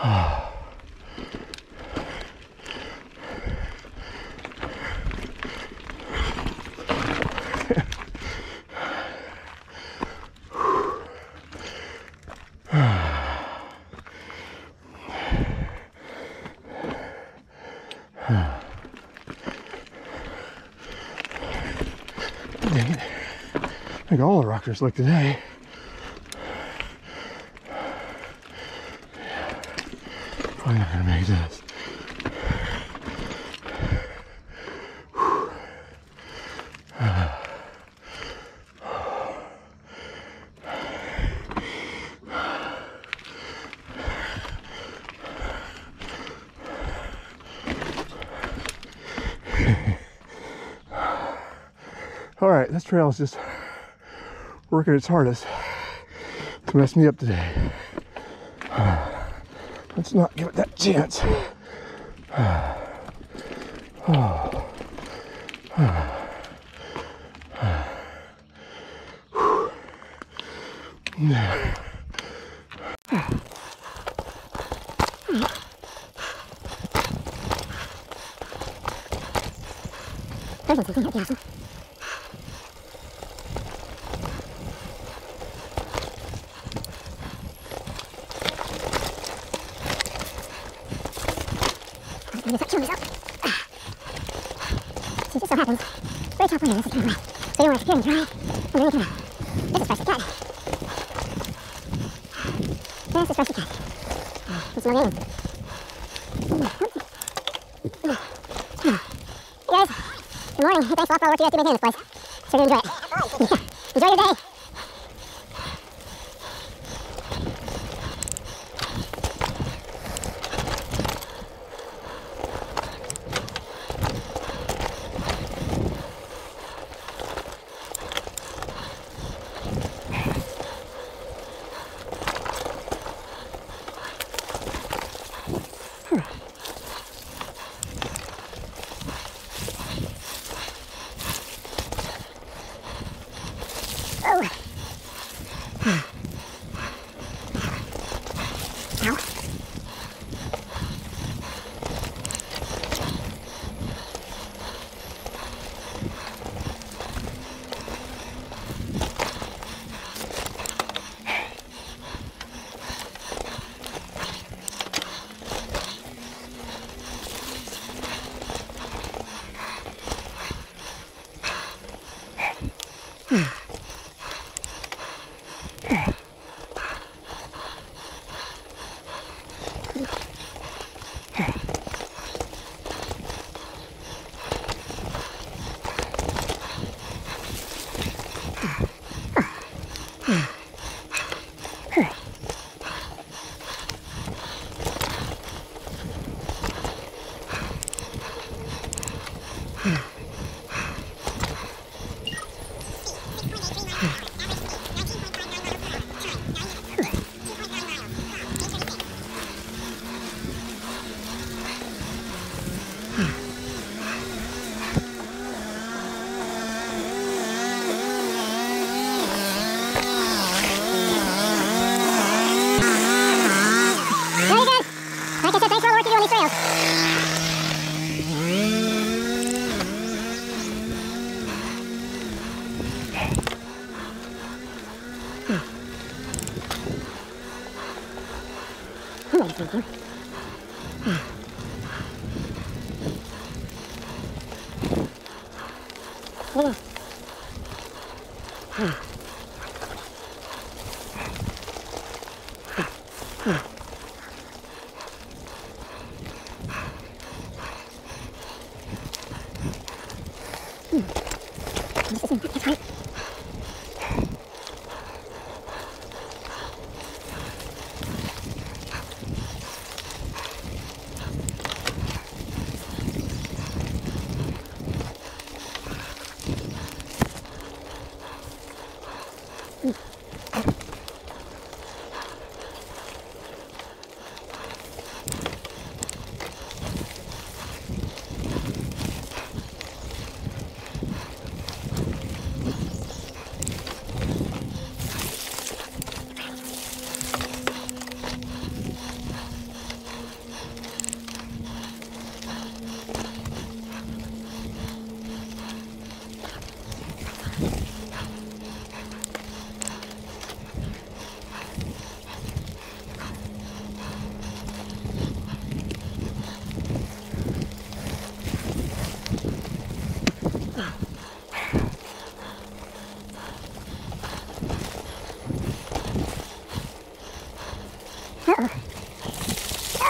Dang it. I think all the rockers look today. Probably not gonna make this. All right, this trail is just working its hardest to mess me up today. Let's not give it that chance. See, just so happens, very top land, this is kind of wet. So you don't want to secure anything, right? And then you kind of, this is fresh to cut. This is fresh to cut. It's no game. Hey guys, good morning. Hey, thanks a lot for all the work you guys do maintaining this place. Sure do enjoy it. Yeah. Enjoy your day.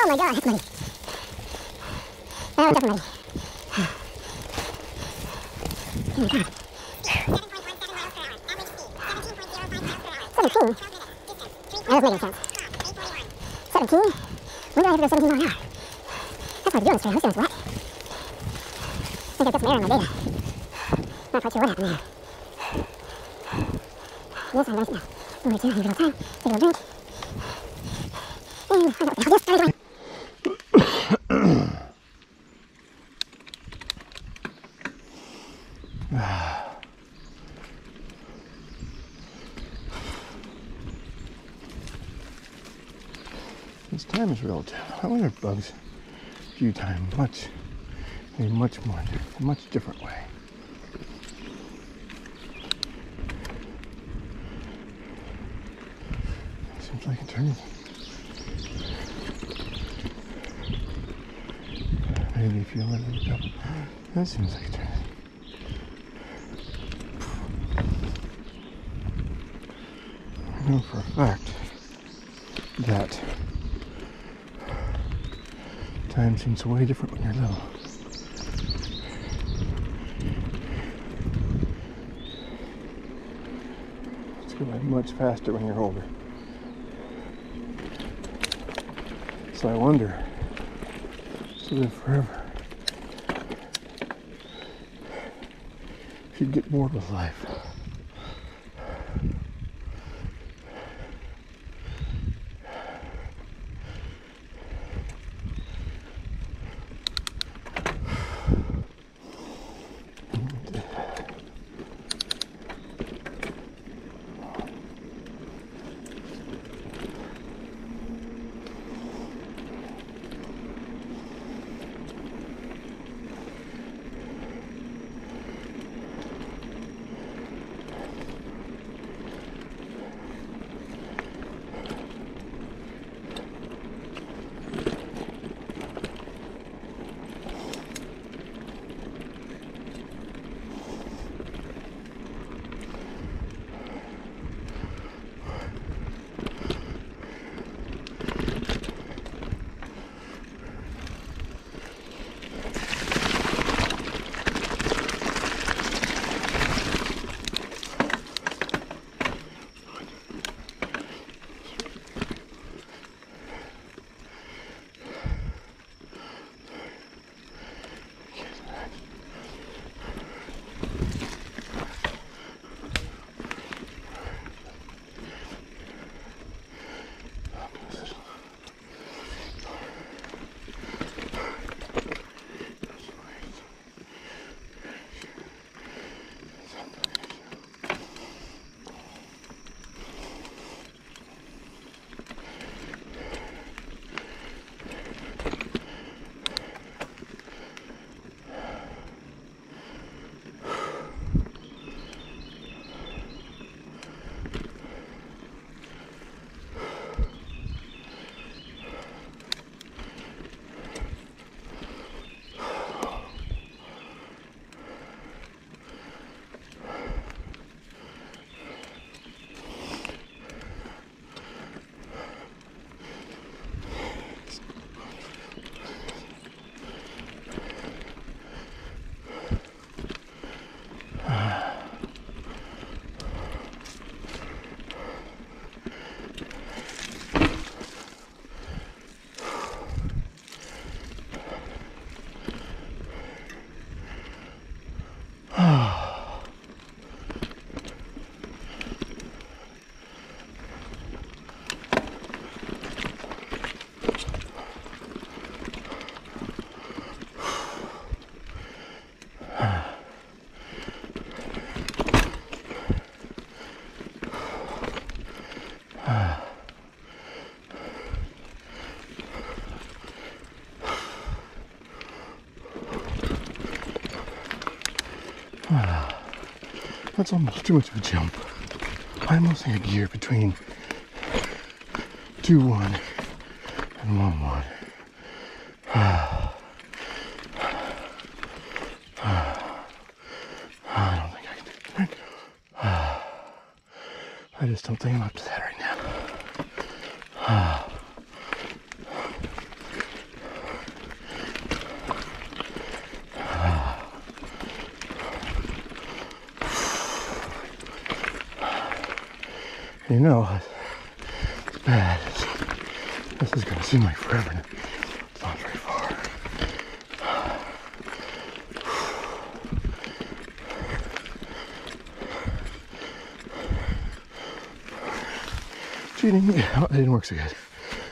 Oh my god, that's muddy. That was definitely muddy. Oh my god. 17? That doesn't make any sense. 17? When did I have to go 17 miles an hour? That's hard to do on this trail. This thing's wet. I think I've got some air in my data. Not quite sure what happened there. Yes, I'm going to sit down. Over to, I need a little time. Take a little drink. And I got this. Sorry. This time is relative. I wonder if bugs view time in a much different way. Seems like eternity. Maybe if you let it go, that seems like eternity. I know for a fact that time seems way different when you're little. It's going by much faster when you're older. So I wonder, to live forever, if you'd get bored with life. That's almost too much of a jump. I'm losing a gear between 2-1 and 1-1. I don't think I can do it. I just don't think I'm up to that right now. You know, it's bad. This is gonna seem like forever. It's not very far. Cheating. Oh, it didn't work so good.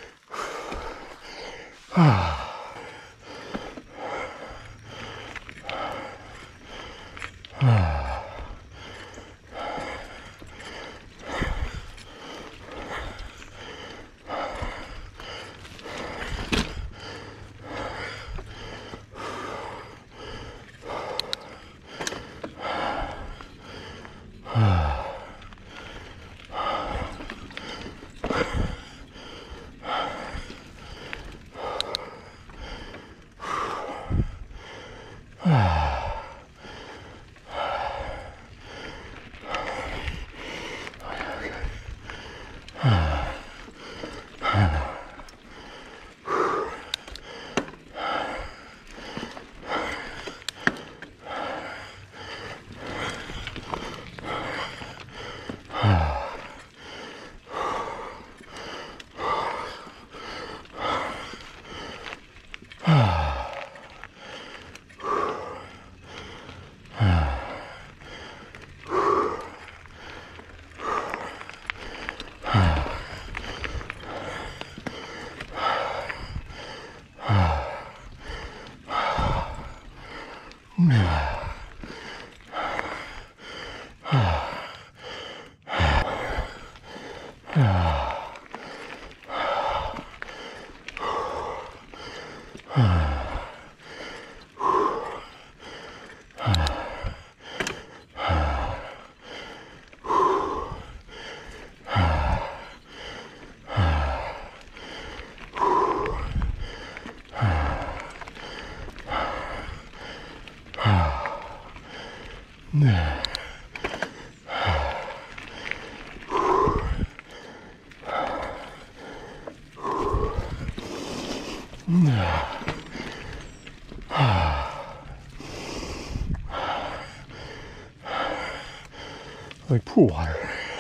Like pool water.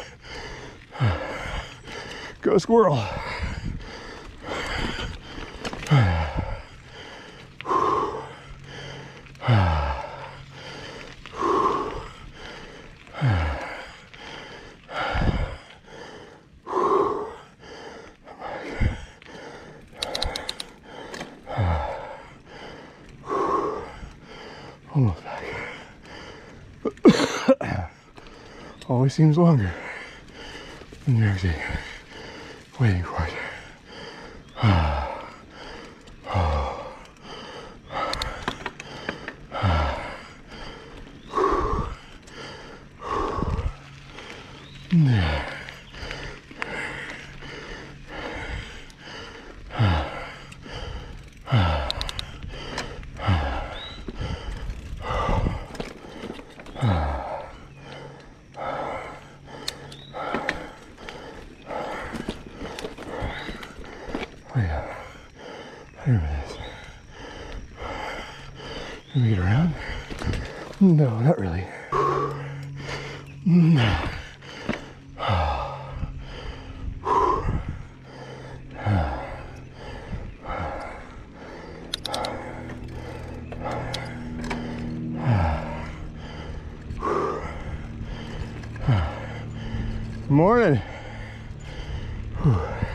Go squirrel. Almost back. Always seems longer when you're actually waiting for it. Here it is. Can we get around? No, not really. No. Morning. Whew.